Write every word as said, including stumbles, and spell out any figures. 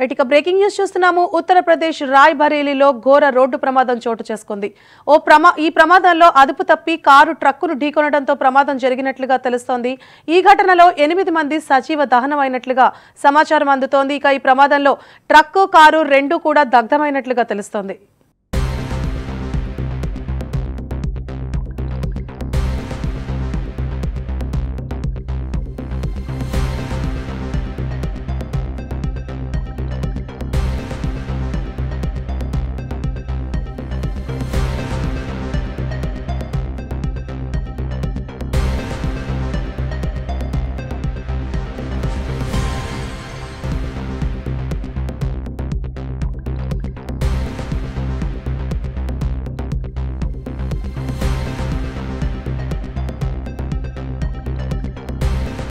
Right ఇక breaking news చూస్తున్నాము. ఉత్తరప్రదేశ్ రాయ్ బరేలీలో ఘోర రోడ్డు ప్రమాదం చోటు చేసుకుంది. ఓ ప్రమా ఈ ప్రమాదంలో అదుపు తప్పి కారు ట్రక్కును ఢీకొనడంతో ప్రమాదం జరిగినట్లుగా తెలుస్తోంది. ఈ ఘటనలో ఎనిమిది మంది సజీవ దహనం అయినట్లుగా సమాచారం అందుతోంది. ఇక ఈ ప్రమాదంలో ట్రక్కు కారు రెండు కూడా దగ్ధమైనట్లుగా తెలుస్తోంది.